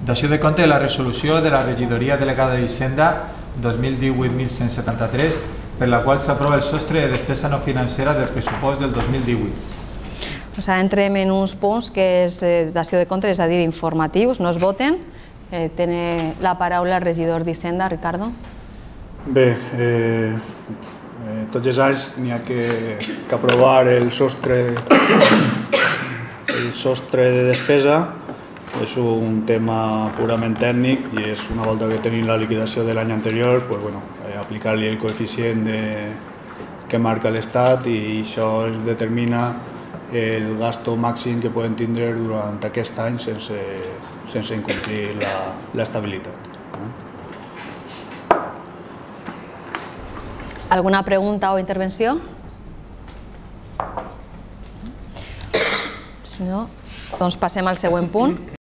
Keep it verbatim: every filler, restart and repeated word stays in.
Dació de compte de la resolució de la regidoria delegada d'Hisenda dos mil divuit mil cent setanta-tres per la qual s'aprova el sostre de despesa no financera del pressupost del dos mil divuit. Ara entrem en uns punts que és dació de compte, és a dir, informatius, no es voten. Té la paraula el regidor d'Hisenda, Ricardo. Bé, tots els anys n'hi ha que aprovar el sostre de despesa. És un tema purament tècnic i és una volta que tenim la liquidació de l'any anterior, aplicar-li el coeficient que marca l'Estat i això es determina el gasto màxim que poden tindre durant aquest any sense incomplir l'estabilitat. Alguna pregunta o intervenció? Si no, doncs passem al següent punt.